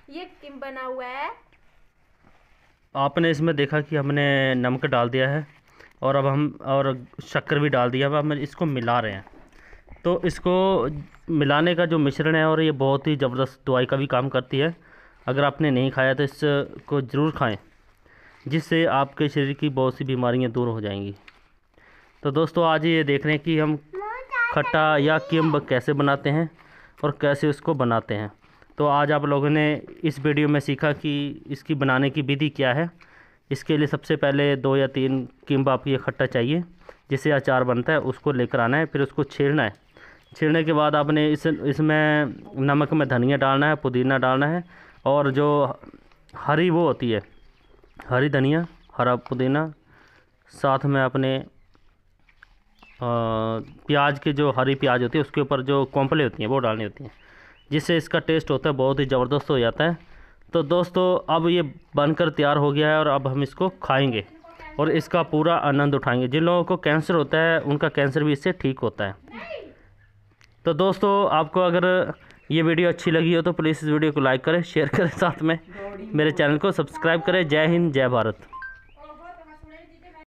ये किम बना हुआ है। आपने इसमें देखा कि हमने नमक डाल दिया है और अब हम और शक्कर भी डाल दिया। अब हम इसको मिला रहे हैं। तो इसको मिलाने का जो मिश्रण है, और ये बहुत ही ज़बरदस्त दवाई का भी काम करती है। अगर आपने नहीं खाया तो इसको ज़रूर खाएं, जिससे आपके शरीर की बहुत सी बीमारियां दूर हो जाएंगी। तो दोस्तों, आज ये देख रहे हैं कि हम खट्टा या किम्ब कैसे बनाते हैं और कैसे उसको बनाते हैं। तो आज आप लोगों ने इस वीडियो में सीखा कि इसकी बनाने की विधि क्या है। इसके लिए सबसे पहले 2 या 3 किम्ब आपको ये खट्टा चाहिए, जिससे अचार बनता है। उसको लेकर आना है, फिर उसको छीलना है। छीलने के बाद आपने इसमें नमक में धनिया डालना है, पुदीना डालना है, और जो हरी वो होती है, हरी धनिया, हरा पुदीना, साथ में अपने प्याज के जो हरी प्याज होती है उसके ऊपर जो कॉम्पले होती हैं वो डालनी होती हैं, जिससे इसका टेस्ट होता है बहुत ही ज़बरदस्त हो जाता है। तो दोस्तों, अब ये बनकर तैयार हो गया है और अब हम इसको खाएंगे और इसका पूरा आनंद उठाएंगे। जिन लोगों को कैंसर होता है उनका कैंसर भी इससे ठीक होता है। तो दोस्तों, आपको अगर ये वीडियो अच्छी लगी हो तो प्लीज़ इस वीडियो को लाइक करें, शेयर करें, साथ में मेरे चैनल को सब्सक्राइब करें। जय हिंद, जय भारत।